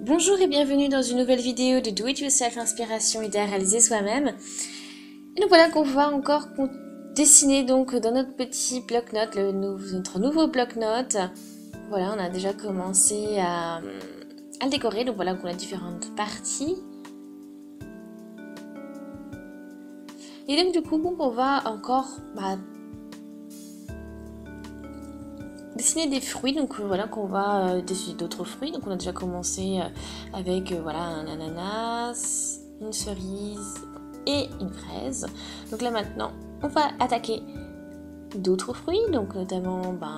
Bonjour et bienvenue dans une nouvelle vidéo de Do It Yourself Inspiration idée à réaliser soi-même. Et donc voilà qu'on va encore dessiner donc dans notre petit bloc-notes, notre nouveau bloc-notes. Voilà, on a déjà commencé à le décorer, donc voilà qu'on a différentes parties. Et donc du coup, on va encore dessiner des fruits, donc voilà qu'on va dessiner d'autres fruits. Donc on a déjà commencé avec voilà un ananas, une cerise et une fraise. Donc là maintenant on va attaquer d'autres fruits, donc notamment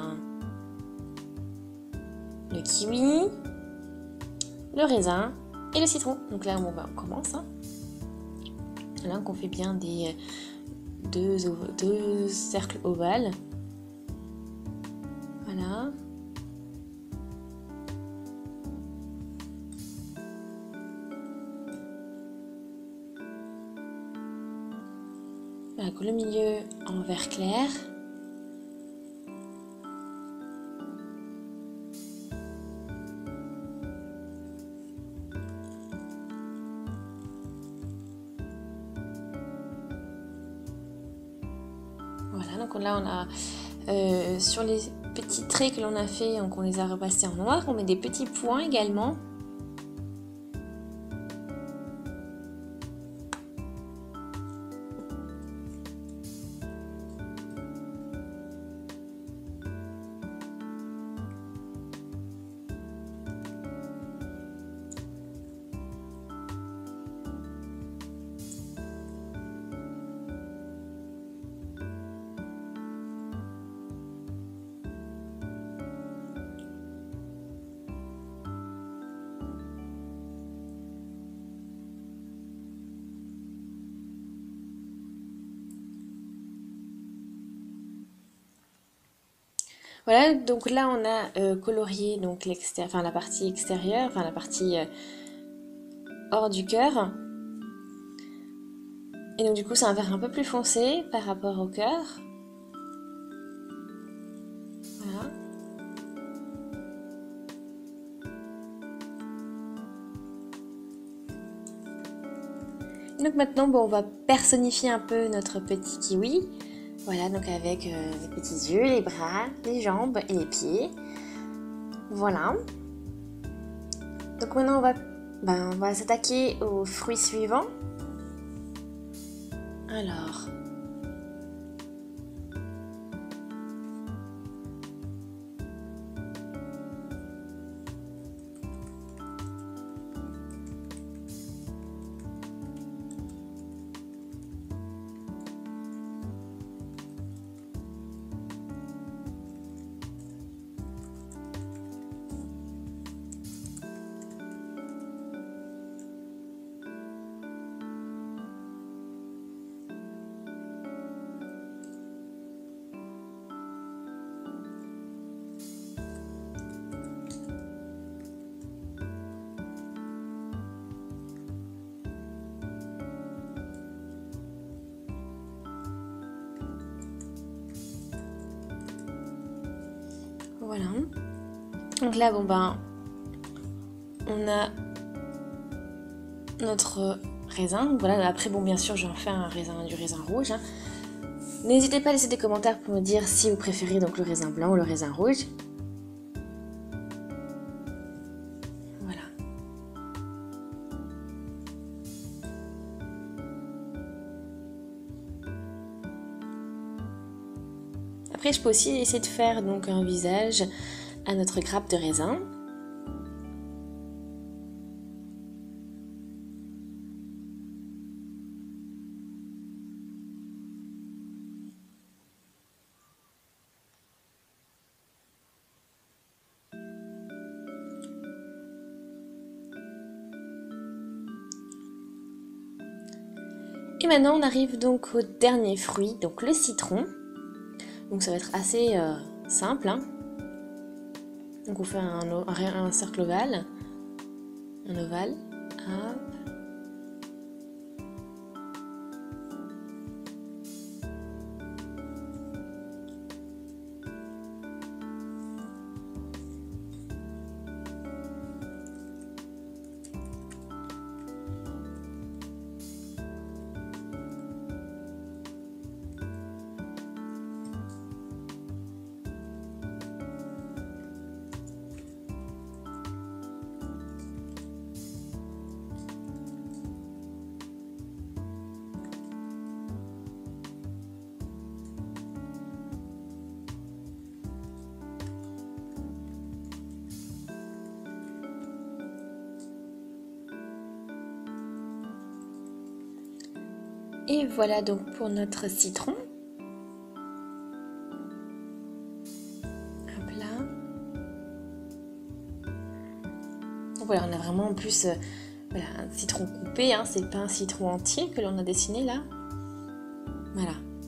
le kiwi, le raisin et le citron. Donc là on commence. Là on fait bien des deux cercles ovales. Voilà. Avec le milieu en vert clair. Voilà, donc là on a sur les petits traits que l'on a fait, donc on les a repassés en noir. On met des petits points également. Voilà, donc là on a colorié donc la partie extérieure, enfin la partie hors du cœur. Et donc du coup c'est un vert un peu plus foncé par rapport au cœur. Voilà. Et donc maintenant on va personnifier un peu notre petit kiwi. Voilà, donc avec les petits yeux, les bras, les jambes et les pieds. Voilà. Donc maintenant on va s'attaquer aux fruits suivants. Alors, voilà. Donc là, on a notre raisin. Donc voilà, après, bien sûr, j'en fais du raisin rouge. N'hésitez pas à laisser des commentaires pour me dire si vous préférez donc le raisin blanc ou le raisin rouge. Voilà. Après, je peux aussi essayer de faire donc un visage à notre grappe de raisin. Et maintenant, on arrive donc au dernier fruit, donc le citron. Donc ça va être assez simple. Donc on fait un cercle ovale. Un ovale. Hop. Et voilà donc pour notre citron. Hop là. Donc voilà, on a vraiment en plus voilà, un citron coupé, hein, c'est pas un citron entier que l'on a dessiné là. Voilà.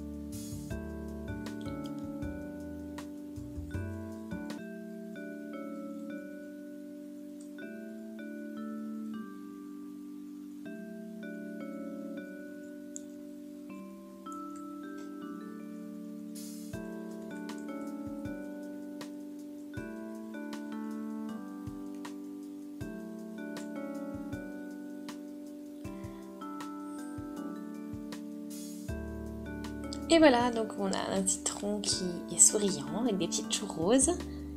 Et voilà, donc on a un citron qui est souriant avec des petites joues roses.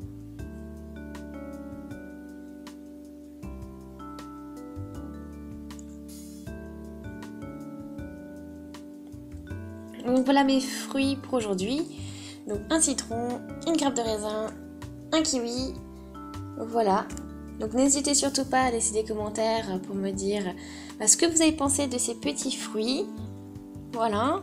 Donc voilà mes fruits pour aujourd'hui. Donc un citron, une grappe de raisin, un kiwi. Voilà. Donc n'hésitez surtout pas à laisser des commentaires pour me dire ce que vous avez pensé de ces petits fruits. Voilà.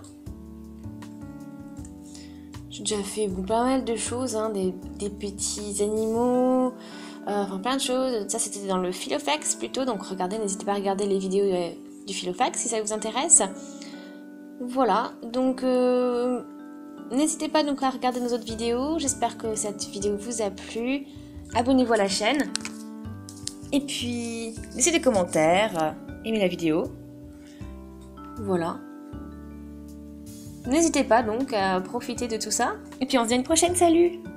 J'ai déjà fait pas mal de choses, hein, des petits animaux, enfin plein de choses. Ça c'était dans le Filofax plutôt, donc regardez, n'hésitez pas à regarder les vidéos du Filofax si ça vous intéresse. Voilà, donc n'hésitez pas donc à regarder nos autres vidéos. J'espère que cette vidéo vous a plu. Abonnez-vous à la chaîne. Et puis, laissez des commentaires, aimez la vidéo. Voilà. N'hésitez pas donc à profiter de tout ça. Et puis on se dit à une prochaine, salut!